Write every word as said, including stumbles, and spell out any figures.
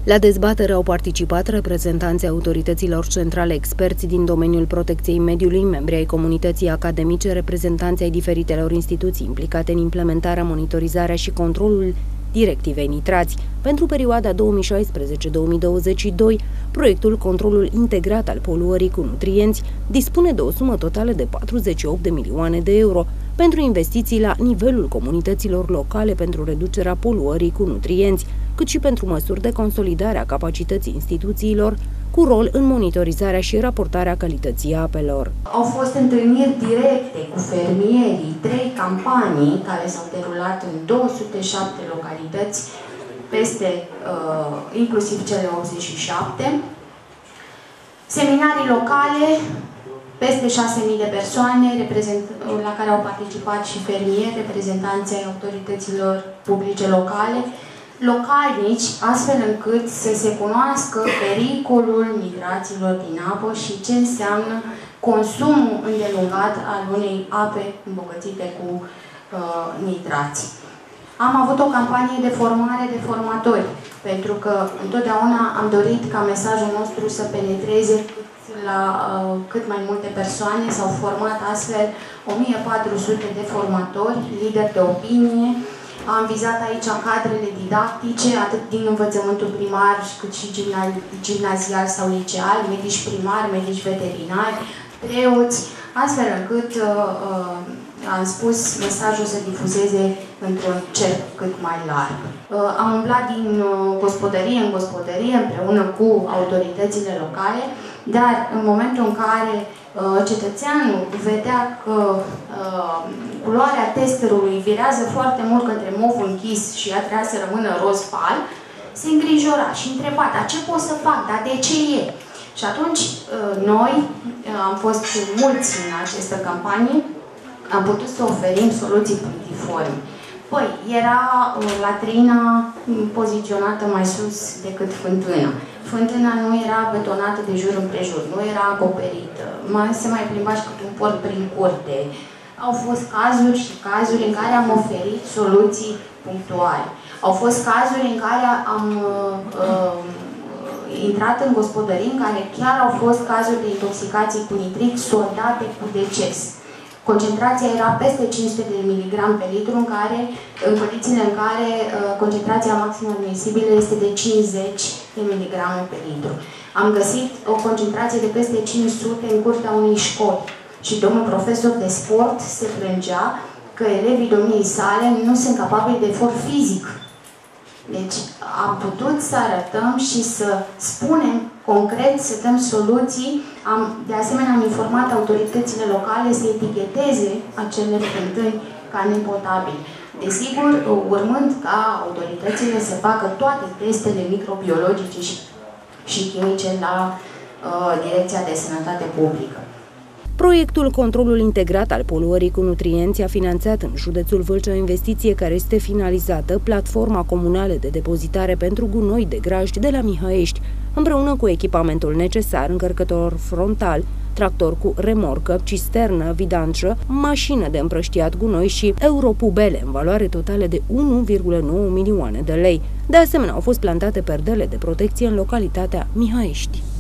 La dezbatere au participat reprezentanții autorităților centrale, experți din domeniul protecției mediului, membri ai comunității academice, reprezentanții ai diferitelor instituții implicate în implementarea, monitorizarea și controlul directivei nitrați. Pentru perioada două mii șaisprezece două mii douăzeci și doi, proiectul Controlul Integrat al Poluării cu Nutrienți dispune de o sumă totală de patruzeci și opt de milioane de euro pentru investiții la nivelul comunităților locale pentru reducerea poluării cu nutrienți, cât și pentru măsuri de consolidare a capacității instituțiilor cu rol în monitorizarea și raportarea calității apelor. Au fost întâlniri directe cu fermierii, trei campanii care s-au derulat în două sute șapte localități, peste uh, inclusiv cele optzeci și șapte, seminarii locale, peste șase mii de persoane la care au participat și fermieri, reprezentanții ai autorităților publice locale, localnici, astfel încât să se cunoască pericolul nitraților din apă și ce înseamnă consumul îndelungat al unei ape îmbogățite cu uh, nitrați. Am avut o campanie de formare de formatori, pentru că întotdeauna am dorit ca mesajul nostru să penetreze la uh, cât mai multe persoane. S-au format astfel o mie patru sute de formatori, lideri de opinie. Am vizat aici cadrele didactice, atât din învățământul primar, cât și gimnazial sau liceal, medici primari, medici veterinari, preoți, astfel încât uh, uh, am spus mesajul să difuzeze într-un cerc cât mai larg. Uh, am umblat din uh, gospodărie în gospodărie împreună cu autoritățile locale, dar în momentul în care uh, cetățeanul vedea că uh, culoarea testerului virează foarte mult către mov închis și ea trebuia să rămână roz pal, se îngrijora și întreba, dar ce pot să fac, dar de ce e? Și atunci uh, noi, uh, am fost mulți în această campanie, am putut să oferim soluții punctiforme. Păi, era uh, latrina poziționată mai sus decât fântâna. Fântâna nu era betonată de jur împrejur, nu era acoperită, mai, se mai plimba și cât un port prin curte. Au fost cazuri și cazuri în care am oferit soluții punctuale. Au fost cazuri în care am uh, uh, intrat în gospodării în care chiar au fost cazuri de intoxicații cu nitrit soldate cu deces. Concentrația era peste cinci sute de miligrame pe litru, în, care, în condițiile în care uh, concentrația maximă admisibilă este de cincizeci de miligrame pe litru. Am găsit o concentrație de peste cinci sute în curtea unei școli și domnul profesor de sport se plângea că elevii domniei sale nu sunt capabili de efort fizic. Deci am putut să arătăm și să spunem concret, să dăm soluții. Am, de asemenea, am informat autoritățile locale să eticheteze acele fântâni ca nepotabile. Desigur, urmând ca autoritățile să facă toate testele microbiologice și, și chimice la uh, Direcția de Sănătate Publică. Proiectul Controlul Integrat al Poluării cu Nutrienți a finanțat în județul Vâlcea o investiție care este finalizată, platforma comunală de depozitare pentru gunoi de grajd de la Mihăiești, împreună cu echipamentul necesar, încărcător frontal, tractor cu remorcă, cisternă, vidanță, mașină de împrăștiat gunoi și europubele, în valoare totală de unu virgulă nouă milioane de lei. De asemenea, au fost plantate perdele de protecție în localitatea Mihăiești.